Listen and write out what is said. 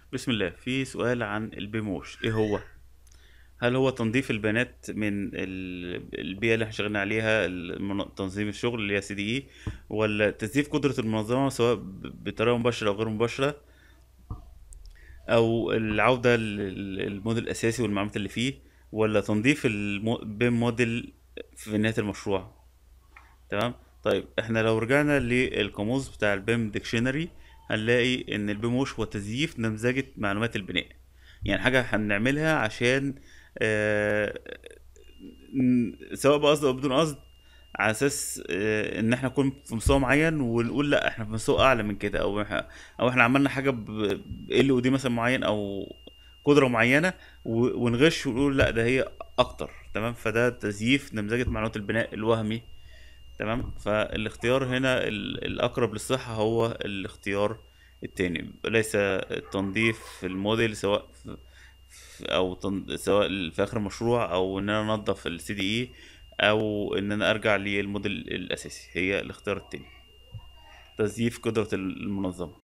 بسم الله. في سؤال عن البيموش، ايه هو؟ هل هو تنظيف البيانات من البيئة اللي احنا شغالين عليها، تنظيم الشغل اللي هي CDE، ولا تزييف قدرة المنظمة سواء بطريقة مباشرة او غير مباشرة، او العودة للموديل الاساسي والمعلومات اللي فيه، ولا تنظيف البيم موديل في نهاية المشروع؟ تمام. طيب احنا لو رجعنا للقاموس بتاع البيم ديكشنري هنلاقي ان البيموش هو تزييف نمذجة معلومات البناء. يعني حاجة هنعملها عشان آه، سواء بقصد او بدون قصد، على اساس ان احنا نكون في مستوى معين ونقول لا احنا في مستوى اعلى من كده، او احنا عملنا حاجة ال ودي مثلا معين، او قدرة معينة، ونغش ونقول لا ده هي اكتر. تمام، فده تزييف نمذجة معلومات البناء الوهمي. تمام، فالاختيار هنا الأقرب للصحة هو الاختيار التاني، ليس تنظيف الموديل، سواء في آخر المشروع، أو إن أنا أنظف CDE، أو إن أنا أرجع للموديل الأساسي. هي الاختيار التاني، تزييف قدرة المنظمة.